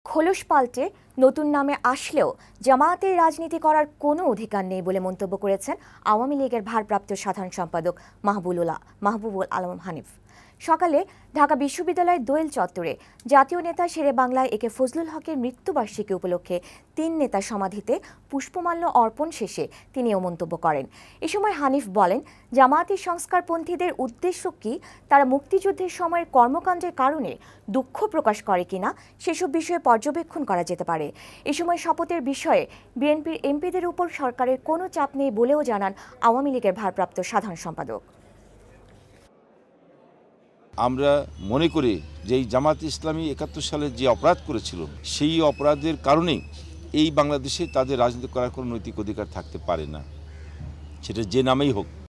খোলস পাল্টে নতুন নামে আসলেও জামায়াতের রাজনীতি করার কোনো অধিকার নেই বলে মন্তব্য করেছেন আওয়ামী লীগের ভারপ্রাপ্ত সাধারণ সম্পাদক মাহবুবুল আলম হানিফ। সকালে ঢাকা বিশ্ববিদ্যালয়ের দোয়েল চত্বরে জাতীয় নেতা শেরে বাংলায় একে ফজলুল হকের মৃত্যুবার্ষিকী উপলক্ষে ৩ নেতার সমাধিতে পুষ্পমাল্য অর্পণ শেষে তিনি এ মন্তব্য করেন। এ সময় হানিফ বলেন, জামায়াতি সংস্কারপন্থীদের উদ্দেশ্য কি, তারা মুক্তিযুদ্ধের সময়ের কর্মকাণ্ডের কারণে দুঃখ প্রকাশ করে কিনা সেসব বিষয়ে পর্যবেক্ষণ করা যেতে পারে। এ সময় শপথের বিষয়ে বিএনপির এমপিদের উপর সরকারের কোনো চাপ নেই বলেও জানান আওয়ামী লীগের ভারপ্রাপ্ত সাধারণ সম্পাদক। আমরা মনে করি যে এই জামায়াতে ইসলামী ৭১ সালে যে অপরাধ করেছিল সেই অপরাধের কারণেই এই বাংলাদেশে তাদের রাজনীতি করার কোনো নৈতিক অধিকার থাকতে পারে না, সেটা যে নামেই হোক।